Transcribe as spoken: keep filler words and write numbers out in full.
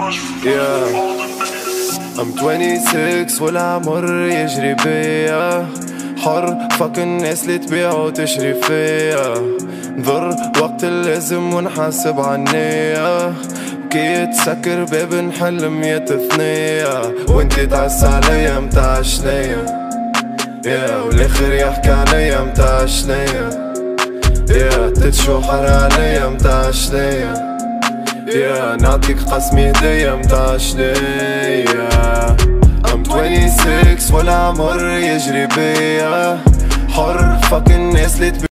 yeah. I'm twenty-six والعمر يجري بيا حر فك الناس اللي تبيع وتشري فيا نضر وقت اللازم ونحاسب عنيا كي تسكر باب نحل مية ثنية وانتي تعس عليا متاع شنية يا والاخر يحكي عليا متاع شنية يا تتشوحر عليا متاع شنية يا نعطيك قسمي هدية متاع شنية I'm twenty-six والعمر يجري بيا حر فك الناس اللي